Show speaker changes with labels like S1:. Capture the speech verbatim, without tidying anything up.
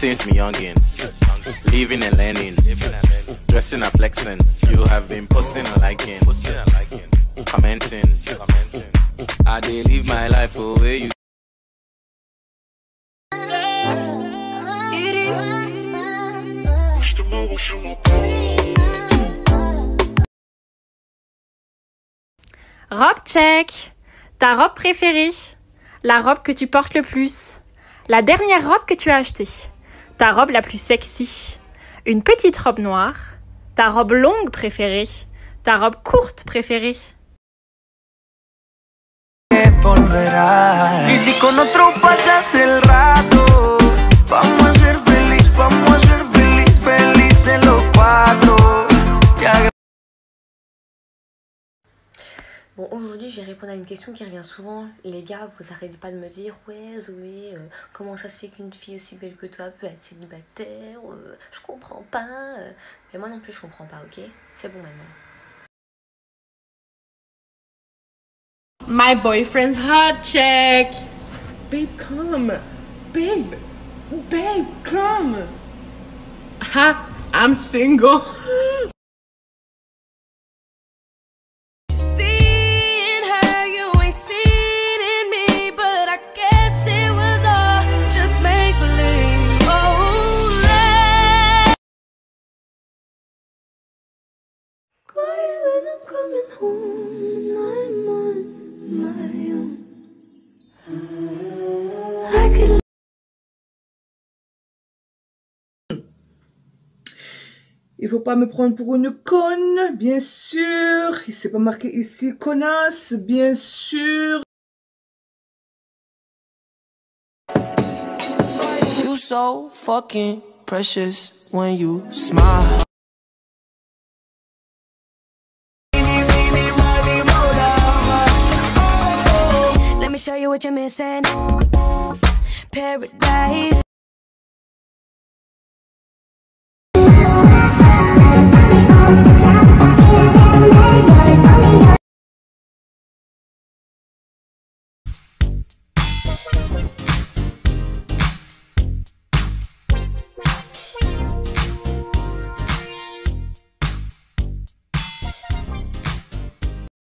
S1: since me youngin'. Living and learning, dressing and flexing. You have been posting and liking, commenting. I dey live my life for where you.
S2: Robe check. Ta robe préférée. La robe que tu portes le plus. La dernière robe que tu as achetée. Ta robe la plus sexy. Une petite robe noire. Ta robe longue préférée. Ta robe courte préférée.
S3: Y si con otro pasas el rato, vamos a ser feliz, vamos a ser feliz, felices los cuatro.
S4: Bon, aujourd'hui, je vais répondre à une question qui revient souvent. Les gars, vous arrêtez pas de me dire « Ouais, Zoé, euh, comment ça se fait qu'une fille aussi belle que toi peut être célibataire euh, Je comprends pas. Euh. » Mais moi non plus, je comprends pas, ok? C'est bon maintenant.
S5: My boyfriend's hot check. Babe, come. Babe. Babe, come. Ha, I'm single.
S6: Seeing her, you ain't seen in me, but I guess it was all just make believe. Oh, let quiet when I'm coming home and I'm on my own. I could.
S7: Il faut pas me prendre pour une conne, bien sûr. Il s'est pas marqué ici connasse, bien sûr.
S3: You so fucking precious when you smile.
S6: Let me show you what you're missing. Paradise.